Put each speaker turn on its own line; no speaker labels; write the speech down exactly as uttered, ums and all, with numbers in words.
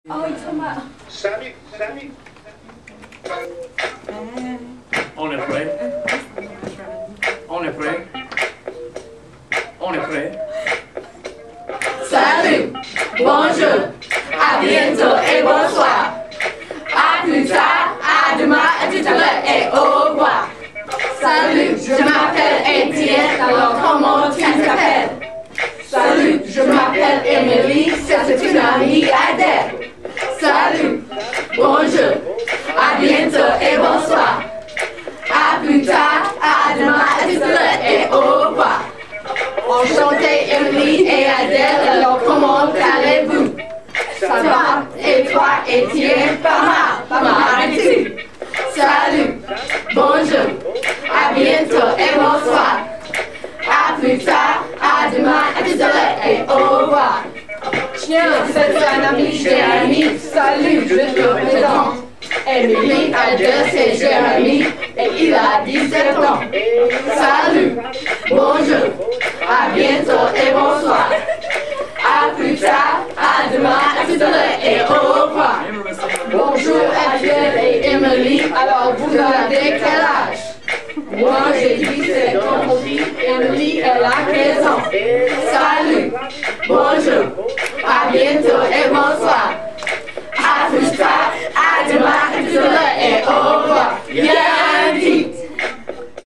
Oh, il tombe.
Salut, salut.
On est prêt. On est prêt. On est prêt.
Salut, bonjour, à bientôt et bonsoir. À plus tard, à demain, à tout à l'heure et au revoir. Salut, je m'appelle Étienne, alors comment tu t'appelles? Salut, je m'appelle Emily, c'est une amie Adèle. Salut, bonjour, à bientôt et bonsoir. À plus tard, à demain, à tout à l'heure et au revoir. Enchantée Emily et Adèle, alors comment allez-vous? Ça va? Et toi, Étienne? Pas mal, pas mal et tout. Salut, bonjour, à bientôt et bonsoir. À plus tard, à demain, à tout à l'heure et au revoir. Tiens, c'est un ami Jérémy, salut, je te présente. Emily a deux, c'est Jérémy et il a dix-sept ans. Salut, bonjour, à bientôt et bonsoir. À plus tard, à demain, à tout à l'heure et au revoir. Bonjour Adèle et Emily, alors vous avez quel âge? Moi j'ai dix-sept ans aussi, Emily elle a quinze ans. Salut, bonjour, à bientôt